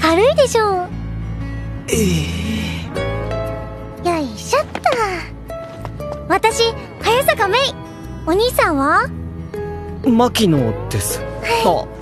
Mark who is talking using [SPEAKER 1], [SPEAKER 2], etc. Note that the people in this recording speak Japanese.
[SPEAKER 1] 軽いでしょ。よいしょっと。私早坂芽衣。お兄さんは？
[SPEAKER 2] 牧野です。あ、